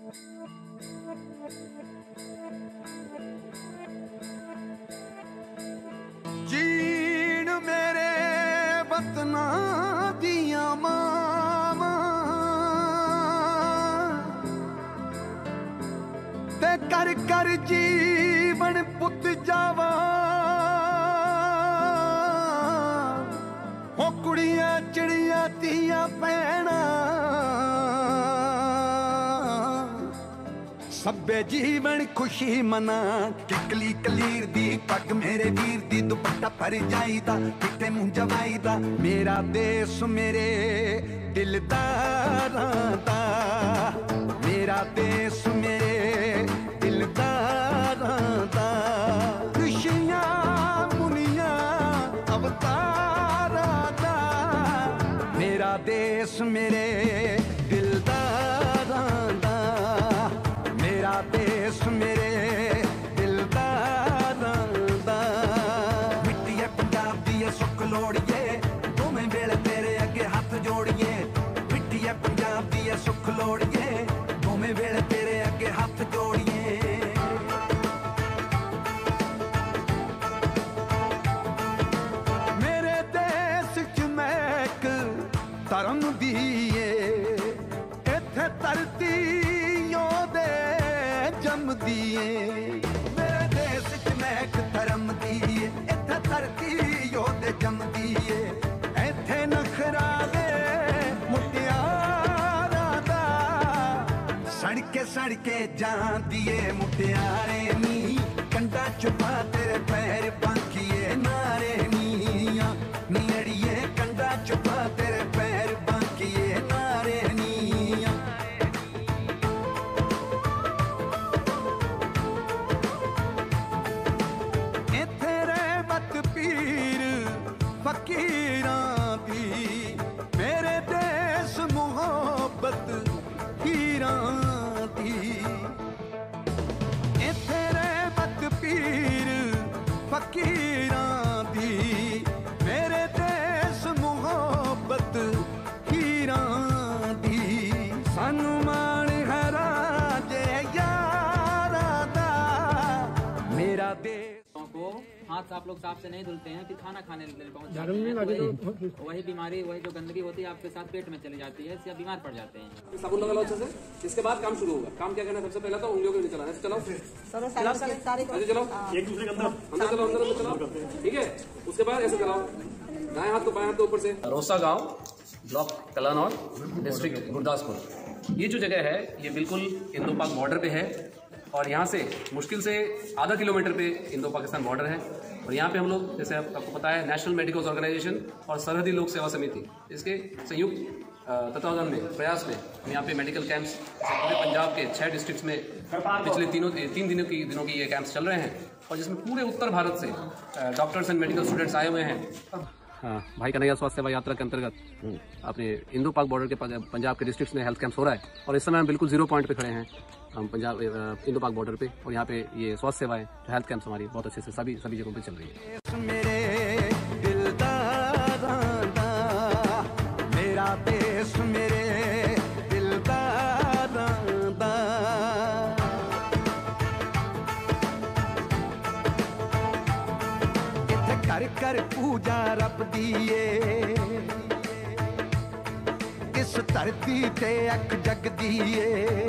जीण मेरे वतना दिया मावा ते कर कर जीवन पुत जावा हो कुड़ियां चिड़ियां तिया पैना सब्बे जीवन खुशी मना किकली कलीर दी पग मेरे वीर दी दुपट्टा पर जाईदा किते मुंह जवाईदा मेरा देश मेरे दिलदारां दा मेरा देश मेरे दिलदारां दा ऋषियां मुनियां अवतारां दा मेरा देश मेरे दिलदारां दा मेरा देश मेरे दिलदारां दा मिट्टी है पंजाब दी है सुख लोड़िए दोवें वेले तेरे अगे हाथ जोड़िए मिट्टी है पंजाब दी है सुख लोड़िए दोवें वेले तेरे अगे हाथ जोड़िए मेरे देश च महक धर्म दी इत्थे धरती दिए मेरे देश च महक धर्म दिए इत्थे धरती योदे जम दिए इत्थे नखरा दे मुटियारा दा सड़के जान दिए मुटियारे नी कंडा चुपा तेरे पैर बांकिए नारे नीया नीड़िए कंडा चुपा तेरे पैर बांकिए नारे नीया फकीरां दी मेरे देश मुहब्बत हीरां दी इत्थे रहमत पीर फकीरां दी मेरे देश मुहब्बत हीरां दी सानू मान है राजे यारा दा मेरा देश को हाथ आप लोग साफ से नहीं धुलते हैं फिर खाना खाने पहुंच जाते हैं वही बीमारी वही जो गंदगी होती है आपके साथ पेट में चली जाती है इससे आप बीमार पड़ जाते हैं। साबुन लगा लो अच्छे से इसके बाद काम शुरू होगा। काम क्या करना है सबसे पहले तो उंगलियों के नीचे चलाना है। चलाओ ऐसे चलाओ एक दूसरे के अंदर चलाओ अंदर चलाओ ठीक है। उसके बाद ऐसे चलाओ दाएं हाथ को बाएं हाथ के ऊपर से। रोसा गाँव ब्लॉक कलानौर डिस्ट्रिक्ट गुरदासपुर ये जो जगह है ये बिल्कुल इंडो पाक बॉर्डर पे है और यहाँ से मुश्किल से आधा किलोमीटर पे इंडो पाकिस्तान बॉर्डर है। और यहाँ पे हम लोग जैसे आपको पता है नेशनल मेडिकल ऑर्गेनाइजेशन और सरहदी लोक सेवा समिति इसके संयुक्त तत्वावधान में प्रयास में हम यहाँ पे मेडिकल कैंप्स पूरे पंजाब के 6 डिस्ट्रिक्ट्स में पिछले 3 दिनों की ये कैंप्स चल रहे हैं और जिसमें पूरे उत्तर भारत से डॉक्टर्स एंड मेडिकल स्टूडेंट्स आए हुए हैं। हाँ, भाई कन्हैया स्वास्थ्य सेवा यात्रा के अंतर्गत अपने इंडो पाक बॉर्डर के पंजाब के डिस्ट्रिक्ट्स में हेल्थ कैंप्स हो रहा है और इस समय हम बिल्कुल 0 पॉइंट पे खड़े हैं हम पंजाब इंडो पाक बॉर्डर पे और यहाँ पे ये स्वास्थ्य सेवाएं हेल्थ कैंप्स हमारी बहुत अच्छे से सभी जगहों पे चल रही है। मेरे दिलदारां दा मेरा देश मेरे दिलदारां दा इत्थे कर कर पूजा रब दीए इस धरती ते अख जग दीए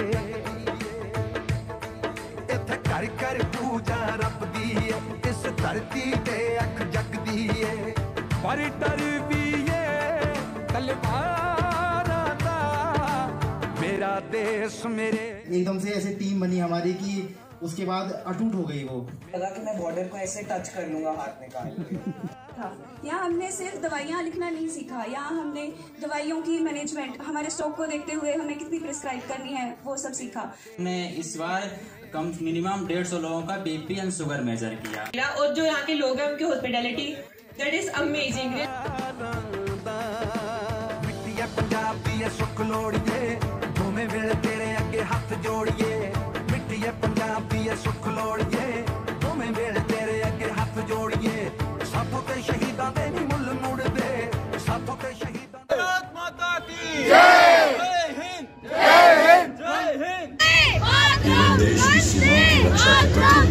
कर कर पूजा रब दी इस धरती ते अख जग दी पर डर भी ये तलवारा दा मेरा देश मेरे। एकदम से ऐसे टीम बनी हमारी कि उसके बाद अटूट हो गई वो लगा कि मैं बॉर्डर को ऐसे टच कर लूंगा हाथ निकाल के। यहाँ हमने सिर्फ दवाइयाँ लिखना नहीं सीखा, यहाँ हमने दवाइयों की मैनेजमेंट हमारे स्टॉक को देखते हुए हमें कितनी प्रिस्क्राइब करनी है वो सब सीखा। हमने इस बार कम मिनिमम 150 लोगों का बीपी एंड शुगर मेजर किया और जो यहाँ के लोग हैं उनकी hospitality that is amazing. Punjab दी सुख लोड़िए दोवें वेले तेरे अगे हाथ जोड़िए मिट्टी है पंजाब दी सुख लोड़िए दोवें वेले तेरे अगे हाथ जोड़िए साथों ते शहीदां दे नी मुल मुड़दे साथों ते शहीदां भारत माता की जय हिंद जय हिंद जय हिंद। देश की सीमाओं की रक्षा करते हुए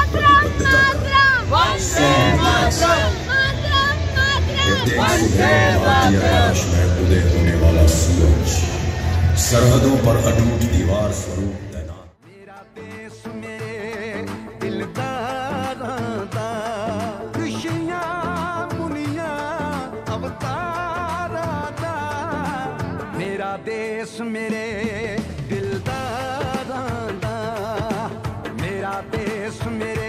आकाश में उदय होने वाला सूरज, सरहदों पर अटूट दीवार स्वरूप तैनात। मेरा देश मेरे दिलदारां दा, ऋषियां मुनियां अवतारां दा। मेरा देश मेरे दिलदारां दा, मेरा देश मेरे